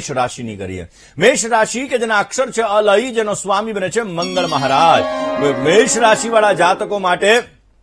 મેષ રાશિની કરીએ. મેષ રાશિ કે જેના અક્ષર છે અલય, જેનો સ્વામી બને છે મંગળ મહારાજ. મેષ રાશિવાળા જાતકો માટે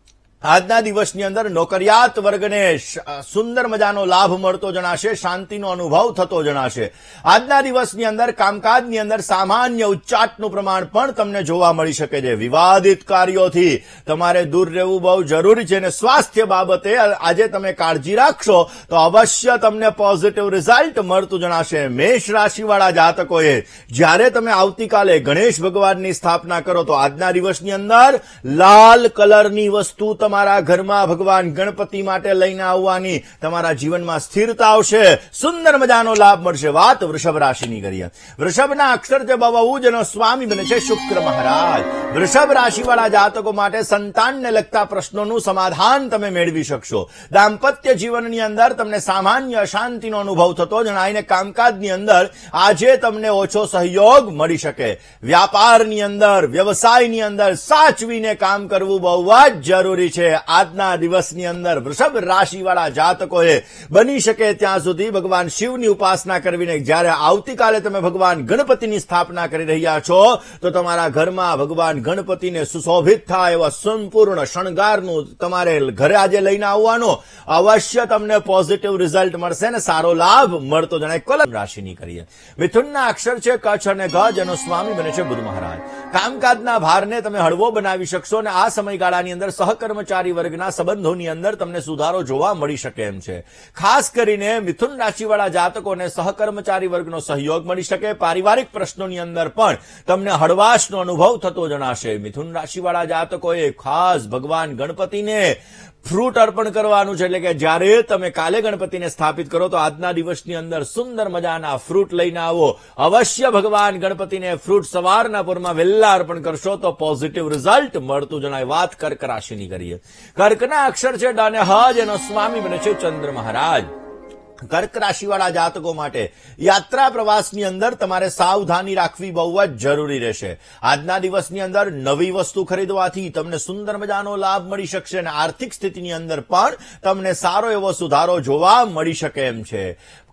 આજના દિવસની અંદર નોકરિયાત વર્ગને સુંદર મજાનો લાભ મળતો જણાશે, શાંતિનો અનુભવ થતો જણાશે. આજના દિવસની અંદર કામકાજની અંદર સામાન્ય ઉચ્ચાટનું પ્રમાણ પણ તમને જોવા મળી શકે છે. વિવાદિત કાર્યોથી તમારે દૂર રહેવું બહુ જરૂરી છે અને સ્વાસ્થ્ય બાબતે આજે તમે કાળજી રાખશો તો અવશ્ય તમને પોઝિટિવ રિઝલ્ટ મળતું જણાશે. મેષ રાશિવાળા જાતકોએ જ્યારે તમે આવતીકાલે ગણેશ ભગવાનની સ્થાપના કરો તો આજના દિવસની અંદર લાલ કલરની વસ્તુ તમારા ઘરમાં ભગવાન ગણપતિ માટે લઈને આવવાની, તમારા જીવનમાં સ્થિરતા આવશે, સુંદર મજાનો લાભ મળશે. વાત વૃષભ રાશિની કરીએ. વૃષભના અક્ષર છે બહુ, જેનો સ્વામી બને છે શુક્ર મહારાજ. વૃષભ રાશિવાળા જાતકો માટે સંતાનને લગતા પ્રશ્નોનું સમાધાન તમે મેળવી શકશો. દાંપત્ય જીવનની અંદર તમને સામાન્ય અશાંતિનો અનુભવ થતો જણાઈને કામકાજની અંદર આજે તમને ઓછો સહયોગ મળી શકે. વ્યાપારની અંદર, વ્યવસાયની અંદર સાચવીને કામ કરવું બહુ જ જરૂરી છે. આજના દિવસની અંદર વૃષભ રાશિવાળા જાતકોએ બની શકે ત્યાં સુધી ભગવાન શિવની ઉપાસના કરવીને, જ્યારે આવતીકાલે તમે ભગવાન ગણપતિની સ્થાપના કરી રહ્યા છો તો તમારા ઘરમાં ભગવાન ગણપતિને સુશોભિત થાય એવા સંપૂર્ણ શણગારનું તમારે ઘરે આજે લઈને આવવાનો, અવશ્ય તમને પોઝિટિવ રિઝલ્ટ મળશે અને સારો લાભ મળતો જણાય. કલમ રાશિની કરીએ. મિથુનના અક્ષર છે કચ્છ અને ગ, જેનો સ્વામી બને છે બુધ મહારાજ. કામકાજના ભારને તમે હળવો બનાવી શકશો અને આ સમયગાળાની અંદર સહકર્મચારી વર્ગના સંબંધોની અંદર તમને સુધારો જોવા મળી શકે એમ છે. ખાસ કરીને મિથુન રાશિવાળા જાતકોને સહકર્મચારી વર્ગનો સહયોગ મળી શકે. પારિવારિક પ્રશ્નોની અંદર પણ તમને હળવાશનો અનુભવ થતો જણાશે. મિથુન રાશિવાળા જાતકોએ ખાસ ભગવાન ગણપતિને ફ્રૂટ અર્પણ કરવાનું છે, એટલે કે જ્યારે તમે કાલે ગણપતિને સ્થાપિત કરો તો આજના દિવસની અંદર સુંદર મજાના ફ્રૂટ લઈને આવો. અવશ્ય ભગવાન ગણપતિને ફ્રૂટ સવારના પોરમાં વહેલા અર્પણ કરશો તો પોઝિટિવ રિઝલ્ટ મળતું જણાય. વાત કર્ક રાશિની કરીએ. કર્કના અક્ષર છે ડ અને હ, જેનો સ્વામી બને છે ચંદ્ર મહારાજ. કર્ક રાશિવાળા જાતકો માટે યાત્રા પ્રવાસની અંદર તમારે સાવધાની રાખવી બહુ જ જરૂરી રહેશે. આજના દિવસની અંદર નવી વસ્તુ ખરીદવાથી તમને સુંદર મજાનો લાભ મળી શકશે અને આર્થિક સ્થિતિની અંદર પણ તમને સારો એવો સુધારો જોવા મળી શકે એમ છે.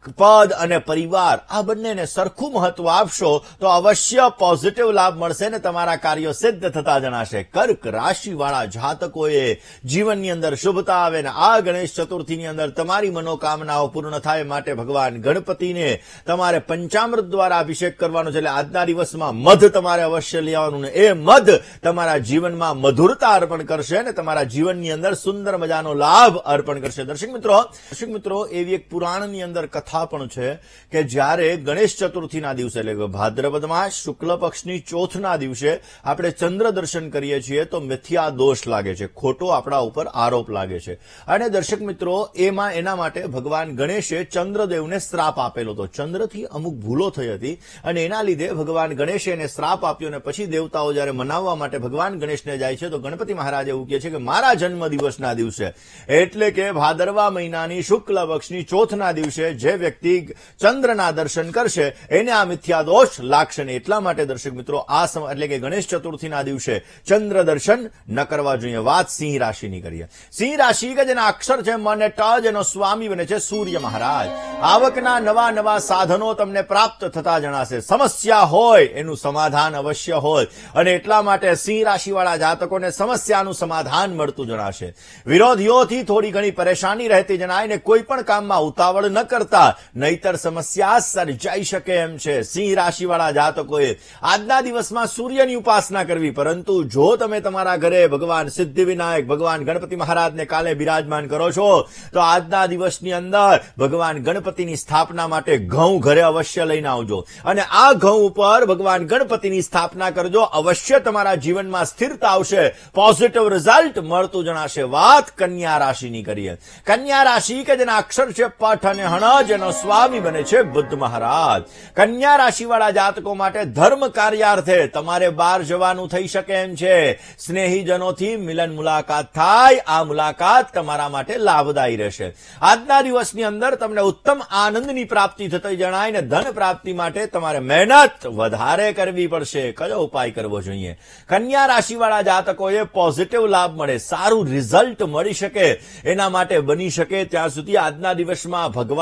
પદ અને પરિવાર આ બંનેને સરખું મહત્વ આપશો તો અવશ્ય પોઝિટિવ લાભ મળશે અને તમારા કાર્યો સિદ્ધ થતા જણાશે. કર્ક રાશિવાળા જાતકોએ જીવનની અંદર શુભતા આવે અને આ ગણેશ ચતુર્થીની અંદર તમારી મનોકામનાઓ પૂર્ણ થાય માટે ભગવાન ગણપતિને તમારે પંચામૃત દ્વારા અભિષેક કરવાનો છે. એટલે આજના દિવસમાં મધ તમારે અવશ્ય લેવાનું ને એ મધ તમારા જીવનમાં મધુરતા અર્પણ કરશે અને તમારા જીવનની અંદર સુંદર મજાનો લાભ અર્પણ કરશે. દર્શક મિત્રો એવી એક પુરાણની અંદર કથા પણ છે કે જ્યારે ગણેશ ચતુર્થીના દિવસે, એટલે કે ભાદ્રપદ માસ શુક્લ પક્ષની ચોથના દિવસે આપણે ચંદ્ર દર્શન કરીએ છીએ તો મિથ્યા દોષ લાગે છે, ખોટો આપણા ઉપર આરોપ લાગે છે. અને દર્શક મિત્રો એના માટે ભગવાન ગણેશે ચંદ્રદેવને શ્રાપ આપેલો હતો. ચંદ્રથી અમુક ભૂલો થઈ હતી અને એના લીધે ભગવાન ગણેશે એને શ્રાપ આપ્યો અને પછી દેવતાઓ જ્યારે મનાવવા માટે ભગવાન ગણેશને જાય છે તો ગણપતિ મહારાજ એવું કહે છે કે મારા જન્મ દિવસના દિવસે, એટલે કે ભાદરવા મહિનાની શુક્લ પક્ષની ચોથના દિવસે જે વ્યક્તિ ચંદ્રના દર્શન કરશે એને આ મિથ્યા દોષ લાગશે ને એટલા માટે દર્શક મિત્રો આ એટલે કે ગણેશ ચતુર્થીના દિવસે ચંદ્ર દર્શન ન કરવા જોઈએ. વાત સિંહ રાશિની કરીએ. સિંહ રાશિ કે જેના અક્ષર છે મ અને ટ, જેનો સ્વામી બને છે સૂર્ય મહારાજ. આવકના નવા સાધનો તમને પ્રાપ્ત થતા જણાશે. સમસ્યા હોય એનું સમાધાન અવશ્ય હોય અને એટલા માટે સિંહ રાશિવાળા જાતકોને સમસ્યાનું સમાધાન મળતું જણાશે. વિરોધીઓથી થોડી ઘણી પરેશાની રહેતી જણાય ને કોઈ પણ કામમાં ઉતાવળ ન કરતા, નહીતર સમસ્યા સર્જાઈ શકે એમ છે. સિંહ રાશિવાળા જાતકોએ આજના દિવસમાં સૂર્યની ઉપાસના કરવી, પરંતુ જો તમે તમારા ઘરે ભગવાન સિદ્ધિવિનાયક ભગવાન ગણપતિ મહારાજને કાલે બિરાજમાન કરો છો તો આજના દિવસની અંદર ભગવાન ગણપતિની સ્થાપના માટે ઘઉં ઘરે અવશ્ય લઈને આવજો અને આ ઘઉં ઉપર ભગવાન ગણપતિની સ્થાપના કરજો. અવશ્ય તમારા જીવનમાં સ્થિરતા આવશે, પોઝિટિવ રિઝલ્ટ મળતું જણાશે. વાત કન્યા રાશિની કરીએ. કન્યા રાશિ કે જેના અક્ષર છે પઠ અને હણ, જેનો સ્વામી બને છે બુદ્ધ મહારાજ. કન્યા રાશિવાળા જાતકો માટે ધર્મ કાર્યાર્થે તમારે બહાર જવાનું થઈ શકે એમ છે. સ્નેહીજનોથી મિલન મુલાકાત થાય, આ મુલાકાત તમારા માટે લાભદાયી રહેશે. આજના દિવસની અંદર તમને ઉત્તમ આનંદની પ્રાપ્તિ થતી જણાય ને ધન પ્રાપ્તિ માટે તમારે મહેનત વધારે કરવી પડશે. કયો ઉપાય કરવો જોઈએ? કન્યા રાશિવાળા જાતકોએ પોઝિટિવ લાભ મળે, સારું રિઝલ્ટ મળી શકે એના માટે બની શકે ત્યાં સુધી આજના દિવસમાં ભગવાન ગણેશ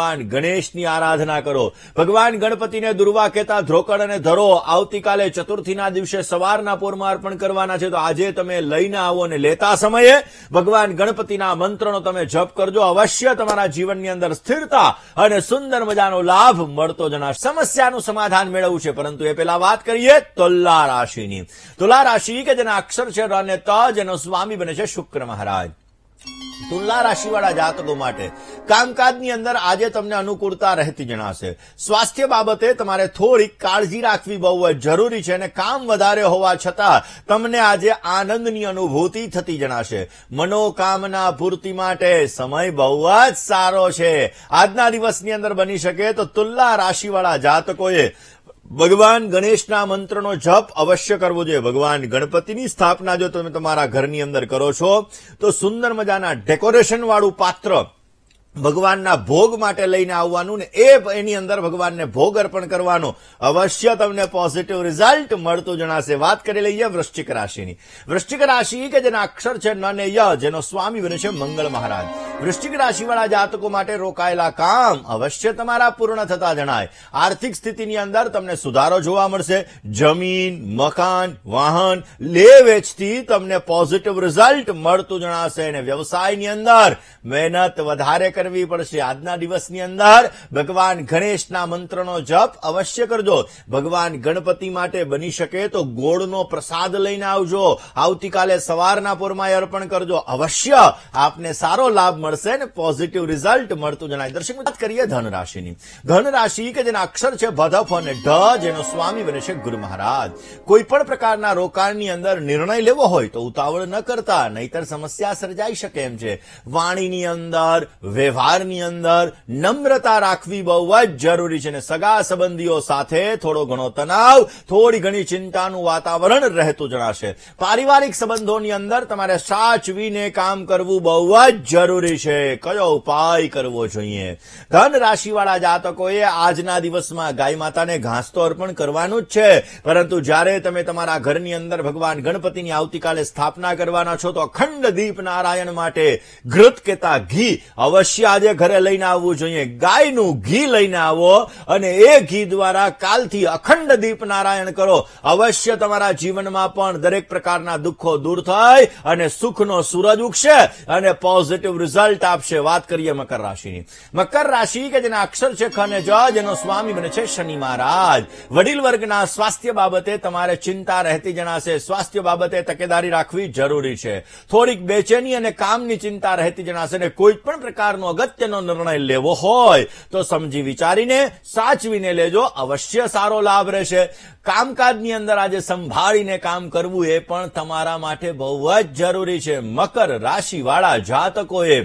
ગણેશની આરાધના કરો. ભગવાન ગણપતિને દુર્વા કહેતા ધ્રોકડ અને ધરો આવતીકાલે ચતુર્થીના દિવસે સવારના પોરમાં અર્પણ કરવાના છે. તો આજે તમે લઈને આવો અને લેતા સમયે ભગવાન ગણપતિના મંત્રનો તમે જપ કરજો. અવશ્ય તમારા જીવનની અંદર સ્થિરતા અને સુંદર મજાનો લાભ મળતો જણાશે. સમસ્યાનું સમાધાન મેળવવું છે, પરંતુ એ પહેલા વાત કરીએ તુલા રાશિની. તુલા રાશિ કે જેના અક્ષર છે ર અને ત, જેનો સ્વામી બને છે શુક્ર મહારાજ. તુલા રાશિવાળા જાતકો માટે કામકાજની અંદર આજે તમને અનુકૂળતા રહેતી જણાશે. સ્વાસ્થ્ય બાબતે તમારે થોડીક કાળજી રાખવી બહુ જ જરૂરી છે અને કામ વધારે હોવા છતાં તમને આજે આનંદની અનુભૂતિ થતી જણાશે. મનોકામના પૂર્તિ માટે સમય બહુ જ સારો છે. આજના દિવસની અંદર બની શકે તો તુલા રાશિવાળા જાતકોએ ભગવાન ગણેશના મંત્રનો જપ અવશ્ય કરવો જોઈએ. ભગવાન ગણપતિની સ્થાપના જો તમે તમારા ઘરની અંદર કરો છો તો સુંદર મજાના ડેકોરેશન વાળું પાત્ર ભગવાનના ભોગ માટે લઈને આવવાનું ને એની અંદર ભગવાનને ભોગ અર્પણ કરવાનો. અવશ્ય તમને પોઝિટિવ રિઝલ્ટ મળતું જણાશે. વાત કરી લઈએ વૃશ્ચિક રાશિની. વૃશ્ચિક રાશિ કે જેના અક્ષર છે ન ને ય, જેનો સ્વામી બને છે મંગળ મહારાજ. વૃશ્ચિક રાશિવાળા જાતકો માટે રોકાયેલા કામ અવશ્ય તમારા પૂર્ણ થતા જણાય. આર્થિક સ્થિતિની અંદર તમને સુધારો જોવા મળશે. જમીન, મકાન, વાહન લે વેચથી તમને પોઝિટિવ રિઝલ્ટ મળતું જણાશે અને વ્યવસાયની અંદર મહેનત વધારે કરવી પડશે. આજના દિવસની અંદર ભગવાન ગણેશના મંત્રનો જપ અવશ્ય કરજો. ભગવાન ગણપતિ માટે બની શકે તો ગોળનો પ્રસાદ લઈને આવજો. આવતીકાલે સવારના પોરમાં અર્પણ કરજો. અવશ્ય આપને સારો લાભ મળશે અને પોઝિટિવ રિઝલ્ટ મળતું જણાય. દર્શક વાત કરીએ ધન રાશિની. ધન રાશિ કે જેના અક્ષર છે ભદફ અને ઢ, જેનો સ્વામી બને છે ગુરુ મહારાજ. કોઈ પણ પ્રકારના રોકાણની અંદર નિર્ણય લેવો હોય તો ઉતાવળ ન કરતા, નહીતર સમસ્યા સર્જાઈ શકે એમ છે. વાણીની અંદર, વ્યવહારની અંદર નમ્રતા રાખવી બહુ જ જરૂરી છે અને સગા સંબંધીઓ સાથે થોડો ઘણો તણાવ, થોડી ઘણી ચિંતાનું વાતાવરણ રહેતું જણાશે. પારિવારિક સંબંધોની અંદર તમારે સાચવીને કામ કરવું બહુ જ જરૂરી છે. કયો ઉપાય કરવો જોઈએ? ધન રાશિવાળા જાતકોએ આજના દિવસમાં ગાય માતાને ઘાસ તો અર્પણ કરવાનું જ છે, પરંતુ જ્યારે તમે તમારા ઘરની અંદર ભગવાન ગણપતિની આવતીકાલે સ્થાપના કરવાના છો તો અખંડ દીપ નારાયણ માટે ઘૃત કેતા ઘી અવશ્ય આજે ઘરે લઈને આવવું જોઈએ. ગાયનું ઘી લઈને આવો અને એ ઘી દ્વારા કાલથી અખંડ દીપ નારાયણ કરો. અવશ્ય તમારા જીવનમાં પણ દરેક પ્રકારના દુઃખો દૂર થાય અને સુખનો સૂરજ ઉગશે અને પોઝિટિવ રિઝલ્ટ આપશે. વાત કરીએ મકર રાશિની. મકર રાશિ કે જેના અક્ષર છે ખ અને જ, જેનો સ્વામી બને છે શનિ મહારાજ. વડીલ વર્ગના સ્વાસ્થ્ય બાબતે તમારે ચિંતા રહેતી જણાશે. સ્વાસ્થ્ય બાબતે તકેદારી રાખવી જરૂરી છે. થોડીક બેચેની અને કામની ચિંતા રહેતી જણાશે અને કોઈ પણ પ્રકારનો અગત્યનો નિર્ણય લેવો હોય તો સમજી વિચારીને સાચવીને લેજો. અવશ્ય સારો લાભ રહેશે. કામકાજની અંદર આજે સંભાળીને કામ કરવું એ પણ તમારા માટે બહુ જ જરૂરી છે. મકર રાશિવાળા જાતકોએ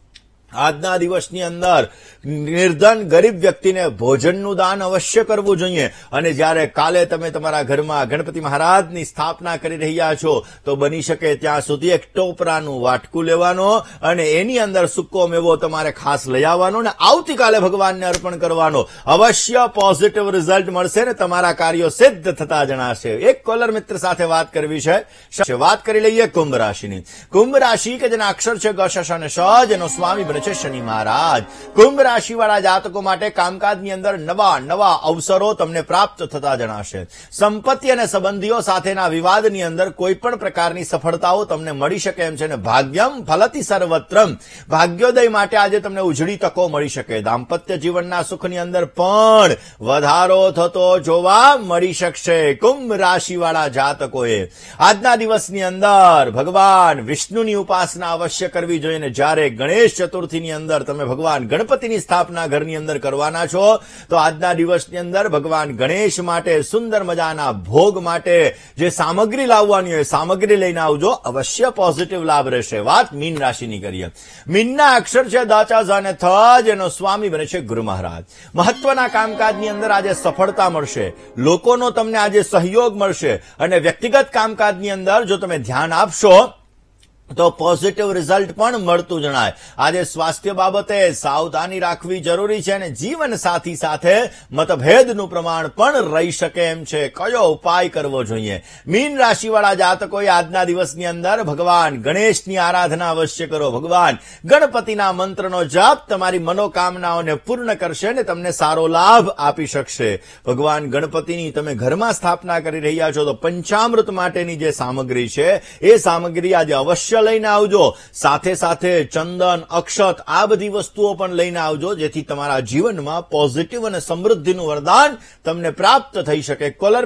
આજના દિવસની અંદર નિર્ધન ગરીબ વ્યક્તિને ભોજનનું દાન અવશ્ય કરવું જોઈએ. અને જ્યારે કાલે તમે તમારા ઘરમાં ગણપતિ મહારાજની સ્થાપના કરી રહ્યા છો તો બની શકે ત્યાં સુધી એક ટોપરાનું વાટકું લેવાનો અને એની અંદર સૂકો મેવો તમારે ખાસ લઈ આવવાનો અને આવતીકાલે ભગવાનને અર્પણ કરવાનો. અવશ્ય પોઝિટિવ રિઝલ્ટ મળશે ને તમારા કાર્યો સિદ્ધ થતા જણાશે. એક કોલર મિત્ર સાથે વાત કરવી છે. વાત કરી લઈએ કુંભ રાશિની. કુંભ રાશિ કે જેના અક્ષર છે ગ, શ અને શ, જેનો સ્વામી બને છે શનિ મહારાજ. કુંભ રાશિવાળા જાતકો માટે કામકાજની અંદર નવા અવસરો તમને પ્રાપ્ત થતા જણાશે. સંપત્તિ અને સંબંધીઓ સાથેના વિવાદની અંદર કોઈ પણ પ્રકારની સફળતાઓ તમને મળી શકે એમ છે અને ભાગ્યમ ફલતિ સર્વત્રમ, ભાગ્યોદય માટે આજે તમને ઉજળી તકો મળી શકે. દાંપત્ય જીવનના સુખની અંદર પણ વધારો થતો જોવા મળી શકશે. કુંભ રાશિવાળા જાતકોએ આજના દિવસની અંદર ભગવાન વિષ્ણુની ઉપાસના અવશ્ય કરવી જોઈએ અને જ્યારે ગણેશ ચતુર્થીની અંદર તમે ભગવાન ગણપતિની સ્થાપના ઘરની અંદર કરવાના છો તો આજના દિવસની અંદર ભગવાન ગણેશ માટે સુંદર મજાના ભોગ માટે જે સામગ્રી લાવવાની હોય સામગ્રી લઈને આવજો. અવશ્ય પોઝિટિવ લાભ રહેશે. વાત મીન રાશિની કરીએ. મીનના અક્ષર છે દ, ચ, ઝ અને થ, જેનો સ્વામી બને છે ગુરુ મહારાજ. મહત્વના કામકાજની અંદર આજે સફળતા મળશે. લોકોનો તમને આજે સહયોગ મળશે અને વ્યક્તિગત કામકાજની અંદર જો તમે ધ્યાન આપશો તો પોઝિટિવ રિઝલ્ટ પણ મળતું જણાય. આજે સ્વાસ્થ્ય બાબતે સાવધાની રાખવી જરૂરી છે અને જીવન સાથી સાથે મતભેદનું પ્રમાણ પણ રહી શકે એમ છે. કયો ઉપાય કરવો જોઈએ? મીન રાશિવાળા જાતકોએ આજના દિવસની અંદર ભગવાન ગણેશની આરાધના અવશ્ય કરો. ભગવાન ગણપતિના મંત્રનો જાપ તમારી મનોકામનાઓને પૂર્ણ કરશે અને તમને સારો લાભ આપી શકશે. ભગવાન ગણપતિની તમે ઘરમાં સ્થાપના કરી રહ્યા છો તો પંચામૃત માટેની જે સામગ્રી છે એ સામગ્રી આજે અવશ્ય લઈને આવજો. સાથે સાથે ચંદન, અક્ષત આ બધી વસ્તુઓ પણ લઈને આવજો, જેથી તમારા જીવનમાં પોઝિટિવ અને સમૃદ્ધિનું વરદાન તમને પ્રાપ્ત થઈ શકે. કોલર